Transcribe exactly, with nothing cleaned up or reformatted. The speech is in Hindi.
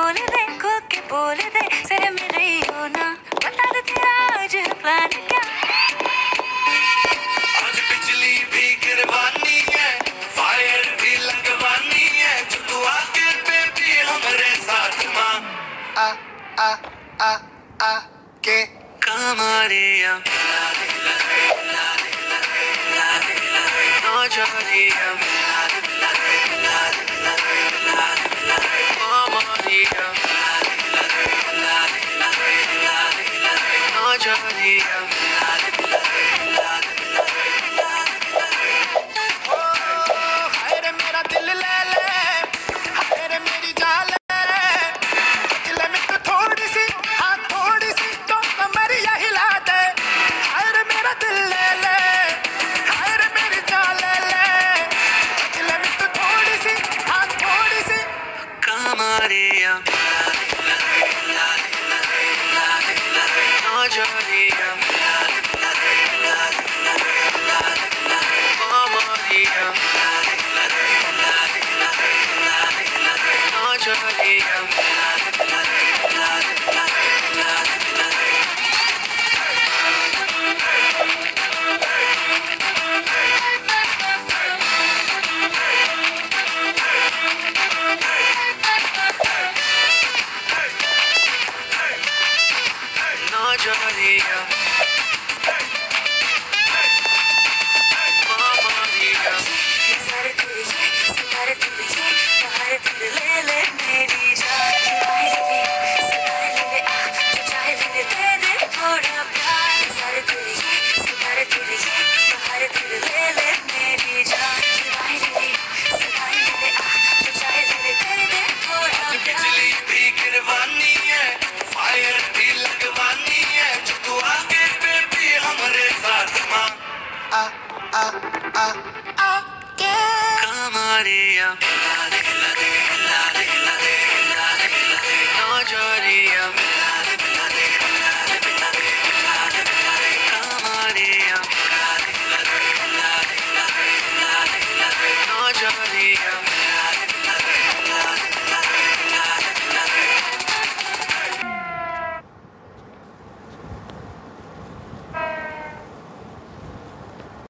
बोल दे, खुद के बोल दे, सर में नहीं हो ना, बता दे तेरा आज प्लान क्या। आज बिजली भी गिरवानी है, फायर भी लगवानी है, जो तू आके बेबी हमारे साथ मां आ आ आ आ के कमरिया नौजवानिया कमरिया नौजवानिया Maria, oh Maria, oh Maria, oh Maria. Maria, oh Maria. सारे तेरे सितारे तेरे बाहर तेरे ले ले मेरी जान, सितारे ले सितारे ले आ, जो चाहे ले दे दे थोड़ा प्यार। सारे तेरे सितारे तेरे बाहर तेरे ले ले मेरी जान, सितारे ले सितारे ले आ, जो चाहे ले दे दे थोड़ा प्यार। बिजली भी गिरवानी है, फायर भी लगवानी है, जो तू आके बेबी हमारे साथ मां आ आ आ आ के कमरिया